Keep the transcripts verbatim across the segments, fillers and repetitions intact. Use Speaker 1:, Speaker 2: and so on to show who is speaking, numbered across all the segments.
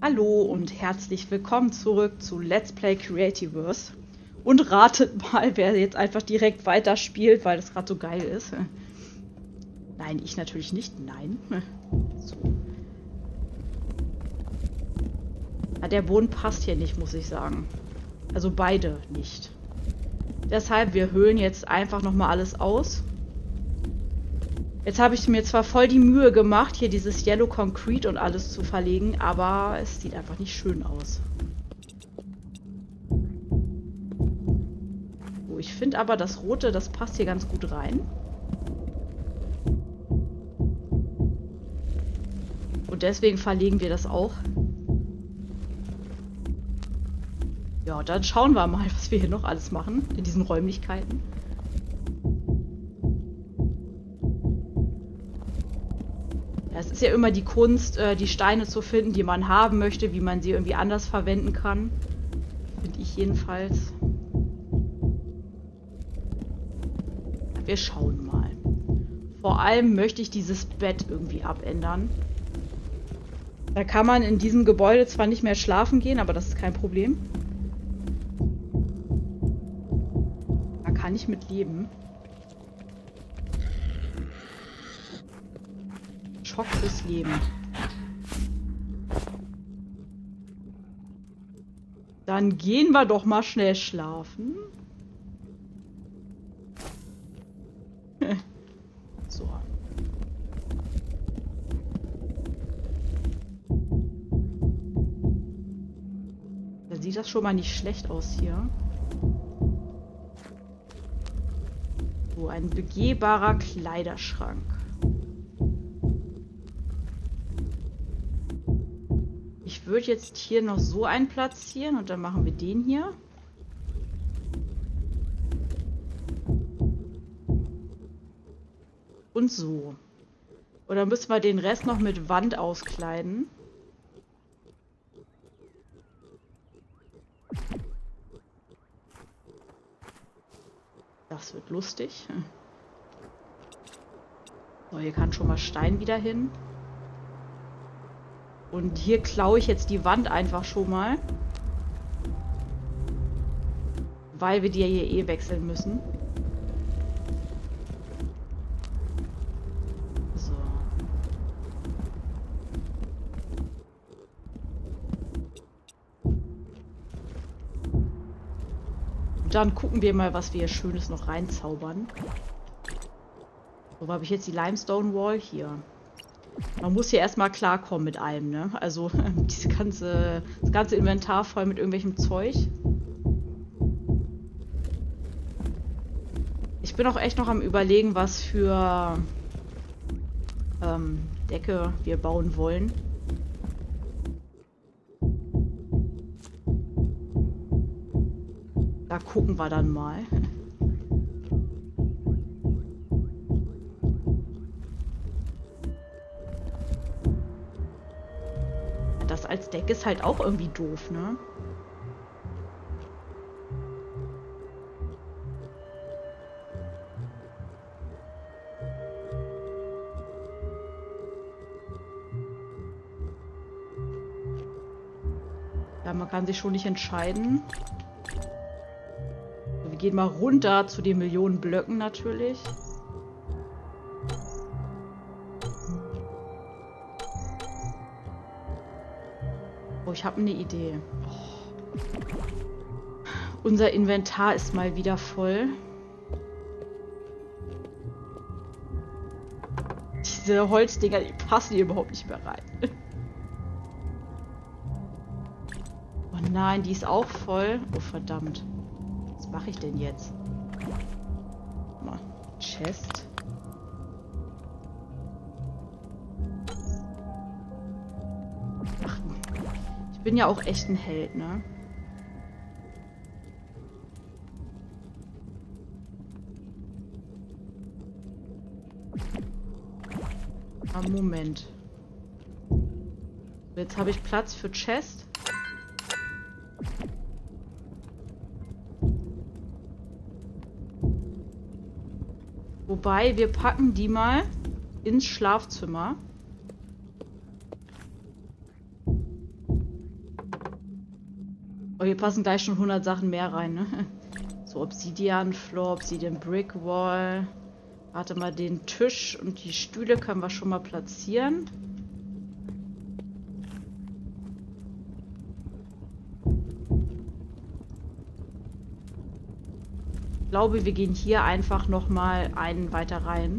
Speaker 1: Hallo und herzlich willkommen zurück zu Let's Play Creativerse. Und ratet mal, wer jetzt einfach direkt weiterspielt, weil das gerade so geil ist. Nein, ich natürlich nicht. Nein. So. Ja, der Boden passt hier nicht, muss ich sagen. Also beide nicht. Deshalb, wir höhlen jetzt einfach nochmal alles aus. Jetzt habe ich mir zwar voll die Mühe gemacht, hier dieses Yellow Concrete und alles zu verlegen, aber es sieht einfach nicht schön aus. So, ich finde aber das Rote, das passt hier ganz gut rein. Und deswegen verlegen wir das auch. Ja, dann schauen wir mal, was wir hier noch alles machen in diesen Räumlichkeiten. Ja, es ist ja immer die Kunst, die Steine zu finden, die man haben möchte, wie man sie irgendwie anders verwenden kann. Finde ich jedenfalls. Wir schauen mal. Vor allem möchte ich dieses Bett irgendwie abändern. Da kann man in diesem Gebäude zwar nicht mehr schlafen gehen, aber das ist kein Problem. Da kann ich mit leben. Schock fürs Leben. Dann gehen wir doch mal schnell schlafen. So. Da sieht das schon mal nicht schlecht aus hier. So, ein begehbarer Kleiderschrank. Ich würde jetzt hier noch so einen platzieren und dann machen wir den hier. Und so. Und dann müssen wir den Rest noch mit Wand auskleiden. Das wird lustig. So, hier kann schon mal Stein wieder hin. Und hier klaue ich jetzt die Wand einfach schon mal. Weil wir die ja hier eh wechseln müssen. So. Und dann gucken wir mal, was wir hier Schönes noch reinzaubern. So, wo habe ich jetzt die Limestone Wall? Hier. Man muss hier erstmal klarkommen mit allem, ne? Also diese ganze, das ganze Inventar voll mit irgendwelchem Zeug. Ich bin auch echt noch am Überlegen, was für ähm, Decke wir bauen wollen. Da gucken wir dann mal. Das als Deck ist halt auch irgendwie doof, ne? Ja, man kann sich schon nicht entscheiden. Wir gehen mal runter zu den Millionen Blöcken natürlich. Oh, ich habe eine Idee. Oh. Unser Inventar ist mal wieder voll. Diese Holzdinger, die passen hier überhaupt nicht mehr rein. Oh nein, die ist auch voll. Oh verdammt. Was mache ich denn jetzt? Mal. Chest. Ich bin ja auch echt ein Held, ne? Ah, Moment. Jetzt habe ich Platz für Chest. Wobei, wir packen die mal ins Schlafzimmer. Aber hier passen gleich schon hundert Sachen mehr rein, ne? So, Obsidian Floor, Obsidian Brick Wall. Warte mal, den Tisch und die Stühle können wir schon mal platzieren. Ich glaube, wir gehen hier einfach nochmal einen weiter rein.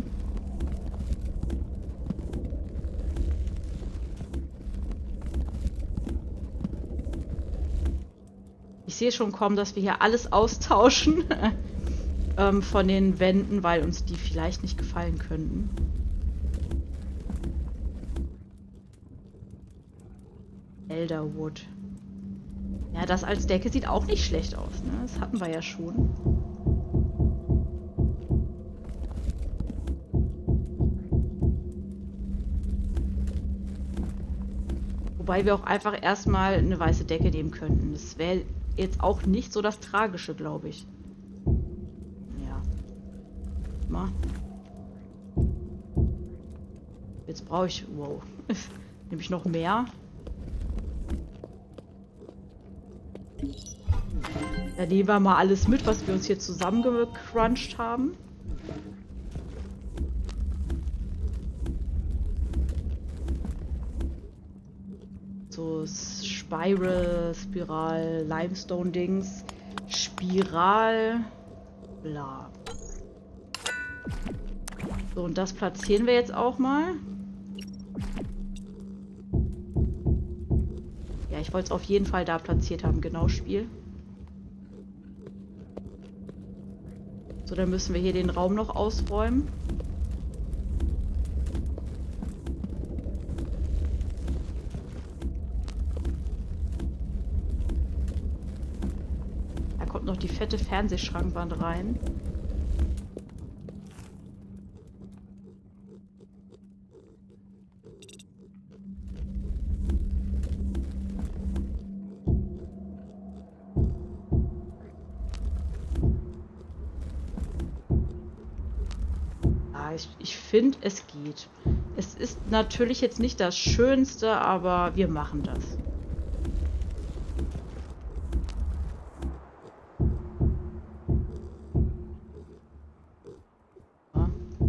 Speaker 1: Ich sehe schon kommen, dass wir hier alles austauschen ähm, von den Wänden, weil uns die vielleicht nicht gefallen könnten. Elderwood. Ja, das als Decke sieht auch nicht schlecht aus, ne? Das hatten wir ja schon. Wobei wir auch einfach erstmal eine weiße Decke nehmen könnten. Das wäre jetzt auch nicht so das Tragische, glaube ich. Ja. Mal. Jetzt brauche ich... Wow. Nehme ich noch mehr? Dann nehmen wir mal alles mit, was wir uns hier zusammengecrunched haben. So Spiral, Spiral, Limestone-Dings, Spiral, bla. So, und das platzieren wir jetzt auch mal. Ja, ich wollte es auf jeden Fall da platziert haben, genau, Spiel. So, dann müssen wir hier den Raum noch ausräumen. Da kommt noch die fette Fernsehschrankwand rein. Ich, ich finde, es geht. Es ist natürlich jetzt nicht das Schönste, aber wir machen das. Ja.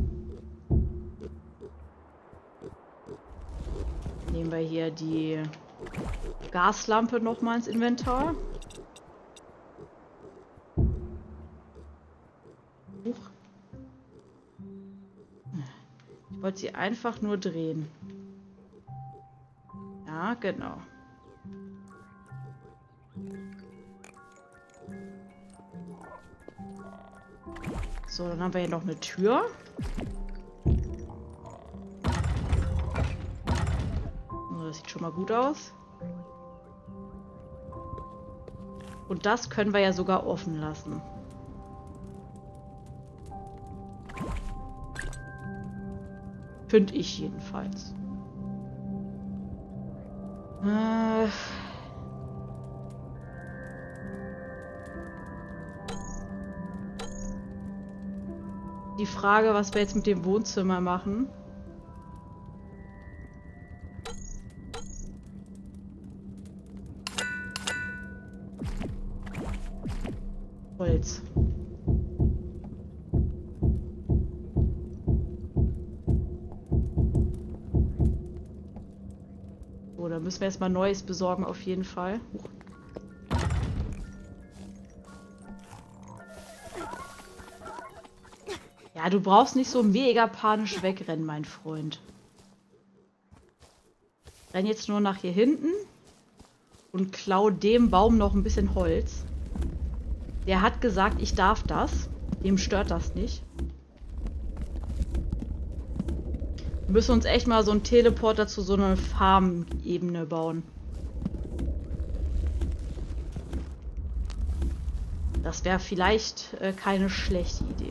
Speaker 1: Nehmen wir hier die Gaslampe nochmal ins Inventar. Huch. Ich wollte sie einfach nur drehen. Ja, genau. So, dann haben wir hier noch eine Tür. Oh, das sieht schon mal gut aus. Und das können wir ja sogar offen lassen. Finde ich jedenfalls. Äh... Die Frage, was wir jetzt mit dem Wohnzimmer machen. Holz. So, da müssen wir erstmal Neues besorgen auf jeden Fall. Huch. Ja, du brauchst nicht so mega panisch wegrennen, mein Freund. Renn jetzt nur nach hier hinten und klau dem Baum noch ein bisschen Holz. Der hat gesagt, ich darf das. Dem stört das nicht. Wir müssen uns echt mal so einen Teleporter zu so einer Farm-Ebene bauen. Das wäre vielleicht äh, keine schlechte Idee.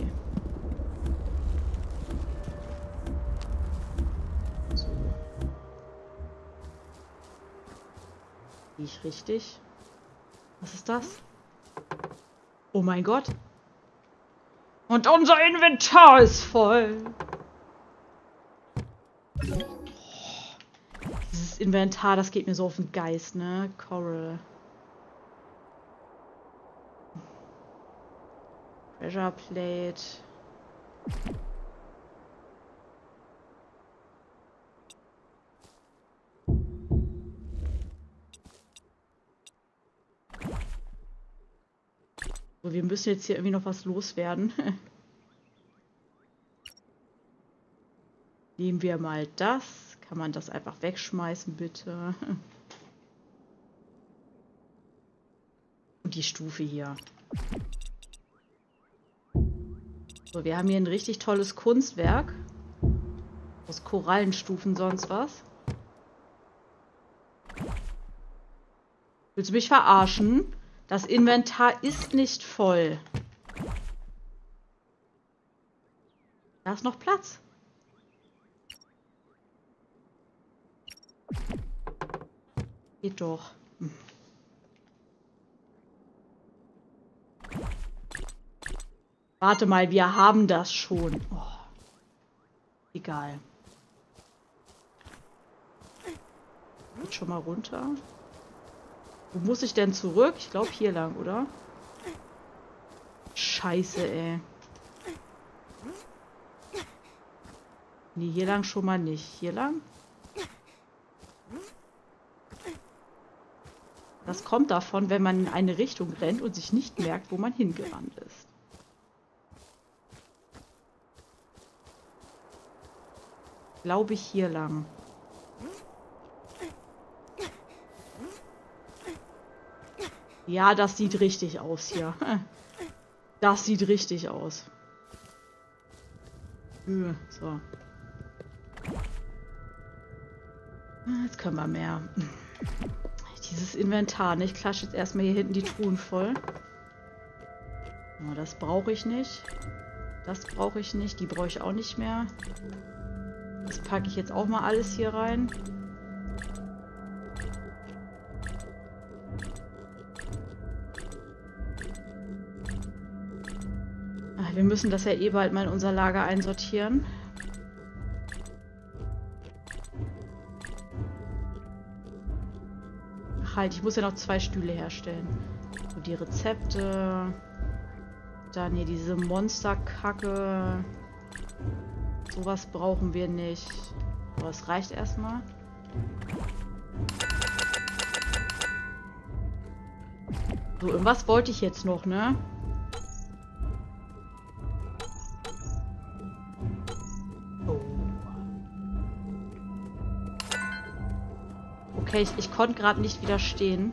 Speaker 1: So. Gehe ich richtig? Was ist das? Oh mein Gott. Und unser Inventar ist voll. Dieses Inventar, das geht mir so auf den Geist, ne? Coral. Treasure Plate. So, wir müssen jetzt hier irgendwie noch was loswerden. Nehmen wir mal das. Kann man das einfach wegschmeißen, bitte? Und die Stufe hier. So, wir haben hier ein richtig tolles Kunstwerk. Aus Korallenstufen, sonst was. Willst du mich verarschen? Das Inventar ist nicht voll. Da ist noch Platz. Geht doch. Hm. Warte mal, wir haben das schon. Oh. Egal. Geht schon mal runter. Wo muss ich denn zurück? Ich glaube hier lang, oder? Scheiße, ey. Nee, hier lang schon mal nicht. Hier lang? Das kommt davon, wenn man in eine Richtung rennt und sich nicht merkt, wo man hingerannt ist. Glaube ich hier lang. Ja, das sieht richtig aus hier. Das sieht richtig aus. So. Jetzt können wir mehr. Dieses Inventar, ne? Ich klatsche jetzt erstmal hier hinten die Truhen voll. Oh, das brauche ich nicht. Das brauche ich nicht. Die brauche ich auch nicht mehr. Das packe ich jetzt auch mal alles hier rein. Ach, wir müssen das ja eh bald mal in unser Lager einsortieren. Ach halt, ich muss ja noch zwei Stühle herstellen. So, die Rezepte. Dann hier diese Monsterkacke. Sowas brauchen wir nicht. Aber es reicht erstmal. So, irgendwas wollte ich jetzt noch, ne? Oh. Okay, ich, ich konnte gerade nicht widerstehen.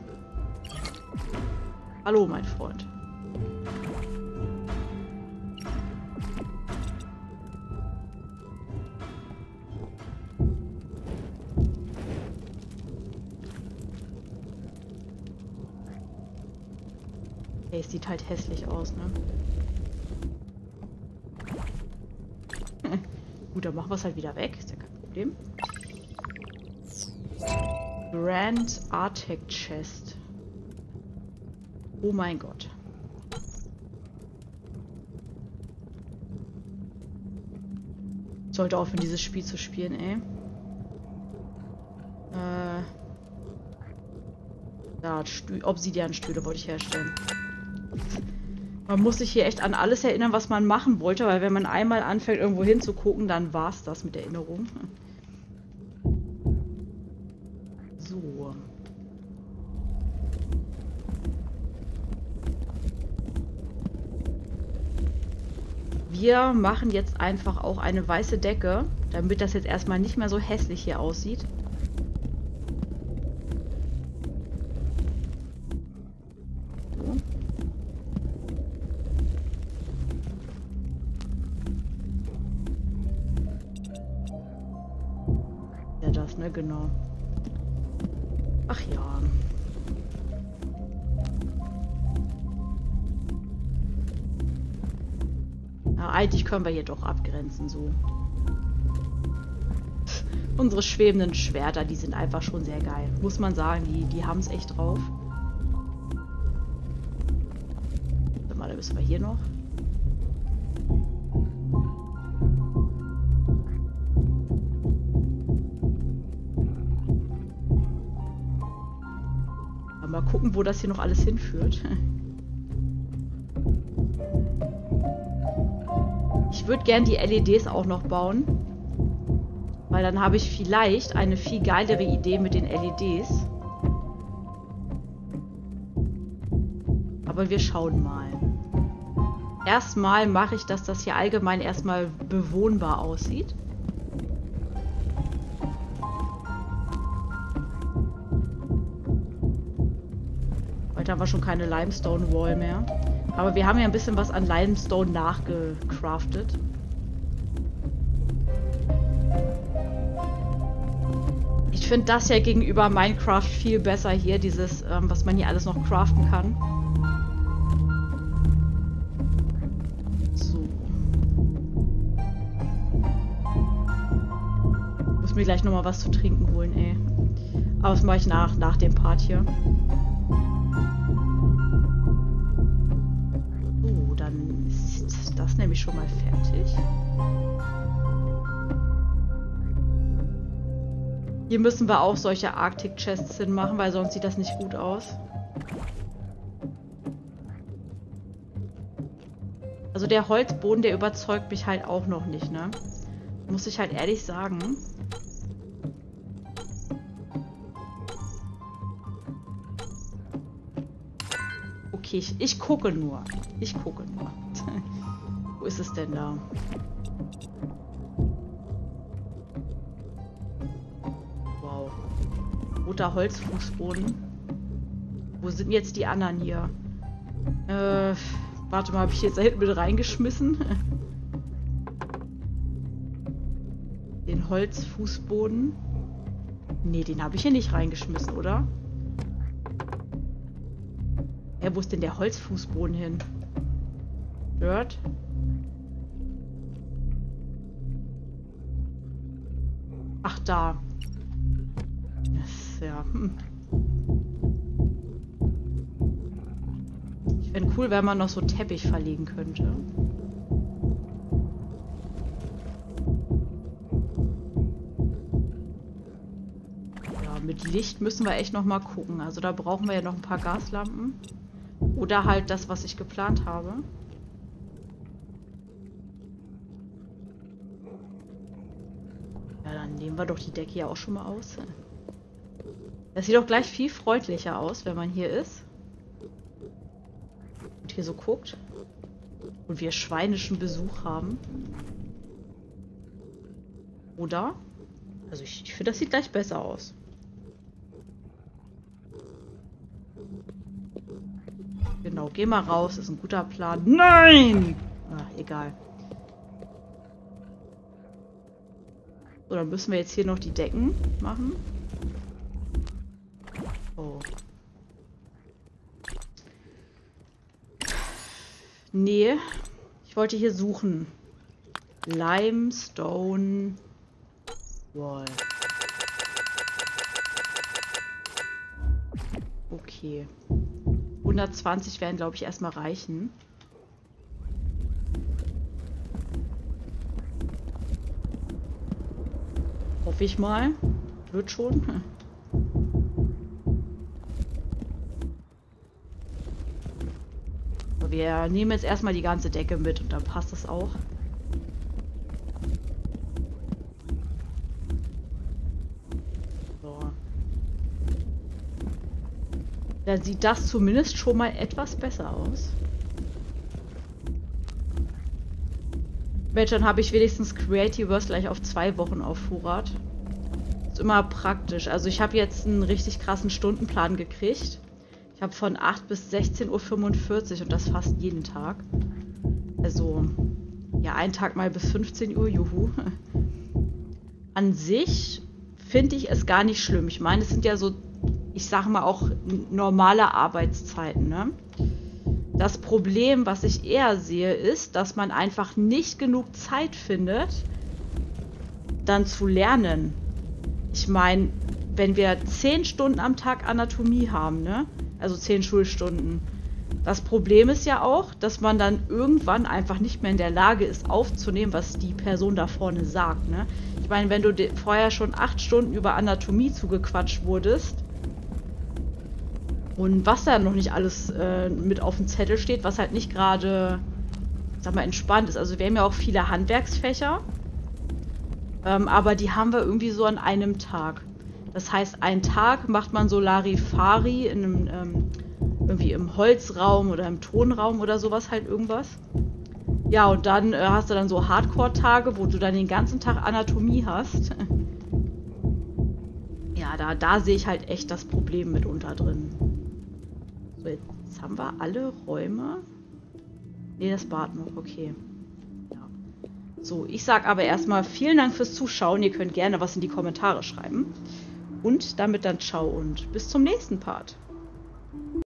Speaker 1: Hallo, mein Freund. Okay, es sieht halt hässlich aus, ne? Gut, dann machen wir es halt wieder weg. Ist ja kein Problem. Grand Artec Chest. Oh mein Gott. Ich sollte aufhören, dieses Spiel zu spielen, ey. Äh. Da, Obsidian-Stühle wollte ich herstellen. Man muss sich hier echt an alles erinnern, was man machen wollte, weil wenn man einmal anfängt, irgendwo hinzugucken, dann war es das mit Erinnerung. So. Wir machen jetzt einfach auch eine weiße Decke, damit das jetzt erstmal nicht mehr so hässlich hier aussieht. Ne, genau. Ach ja. Na, eigentlich können wir hier doch abgrenzen, so. Unsere schwebenden Schwerter, die sind einfach schon sehr geil. Muss man sagen, die, die haben es echt drauf. Warte mal, da müssen wir hier noch. Mal gucken, wo das hier noch alles hinführt. Ich würde gern die L E Ds auch noch bauen. Weil dann habe ich vielleicht eine viel geilere Idee mit den L E Ds. Aber wir schauen mal. Erstmal mache ich, dass das hier allgemein erstmal bewohnbar aussieht. Heute haben wir schon keine Limestone Wall mehr. Aber wir haben ja ein bisschen was an Limestone nachgecraftet. Ich finde das ja gegenüber Minecraft viel besser hier, dieses, ähm, was man hier alles noch craften kann. So. Muss mir gleich nochmal was zu trinken holen, ey. Aber das mache ich nach, nach dem Part hier. So, dann ist das nämlich schon mal fertig. Hier müssen wir auch solche Arctic Chests hinmachen, weil sonst sieht das nicht gut aus. Also der Holzboden, der überzeugt mich halt auch noch nicht, ne? Muss ich halt ehrlich sagen. Okay, ich, ich gucke nur. Ich gucke nur. Wo ist es denn da? Roter Holzfußboden. Wo sind jetzt die anderen hier? Äh, warte mal, habe ich jetzt da hinten mit reingeschmissen? Den Holzfußboden. Nee, den habe ich hier nicht reingeschmissen, oder? Ja, wo ist denn der Holzfußboden hin? Dort? Ach, da. Ja. Hm. Ich fände cool, wenn man noch so Teppich verlegen könnte. Ja, mit Licht müssen wir echt noch mal gucken. Also da brauchen wir ja noch ein paar Gaslampen. Oder halt das, was ich geplant habe. Ja, dann nehmen wir doch die Decke ja auch schon mal aus. Das sieht doch gleich viel freundlicher aus, wenn man hier ist. Und hier so guckt. Und wir schweinischen Besuch haben. Oder? Also ich, ich finde, das sieht gleich besser aus. Genau, geh mal raus. Ist ein guter Plan. Nein! Ach, egal. So, dann müssen wir jetzt hier noch die Decken machen. Oh. Nee. Ich wollte hier suchen. Limestone Wall. Okay. hundertzwanzig werden, glaube ich, erstmal reichen. Hoffe ich mal. Wird schon. Wir nehmen jetzt erstmal die ganze Decke mit und dann passt das auch. So. Dann sieht das zumindest schon mal etwas besser aus. Mensch, dann habe ich wenigstens Creativerse gleich auf zwei Wochen auf Vorrat. Ist immer praktisch. Also ich habe jetzt einen richtig krassen Stundenplan gekriegt. Ich habe von acht bis sechzehn Uhr fünfundvierzig und das fast jeden Tag. Also, ja, einen Tag mal bis fünfzehn Uhr, juhu. An sich finde ich es gar nicht schlimm. Ich meine, es sind ja so, ich sage mal auch normale Arbeitszeiten, ne? Das Problem, was ich eher sehe, ist, dass man einfach nicht genug Zeit findet, dann zu lernen. Ich meine, wenn wir zehn Stunden am Tag Anatomie haben, ne? Also zehn Schulstunden. Das Problem ist ja auch, dass man dann irgendwann einfach nicht mehr in der Lage ist, aufzunehmen, was die Person da vorne sagt, ne? Ich meine, wenn du vorher schon acht Stunden über Anatomie zugequatscht wurdest und was da noch nicht alles äh, mit auf dem Zettel steht, was halt nicht gerade sag mal, entspannt ist. Also wir haben ja auch viele Handwerksfächer. Ähm, aber die haben wir irgendwie so an einem Tag. Das heißt, einen Tag macht man so Larifari in einem, ähm, irgendwie im Holzraum oder im Tonraum oder sowas halt irgendwas. Ja, und dann äh, hast du dann so Hardcore-Tage, wo du dann den ganzen Tag Anatomie hast. Ja, da, da sehe ich halt echt das Problem mitunter drin. So, jetzt haben wir alle Räume. Ne, das Bad noch, okay. Ja. So, ich sag aber erstmal vielen Dank fürs Zuschauen. Ihr könnt gerne was in die Kommentare schreiben. Und damit dann ciao und bis zum nächsten Part.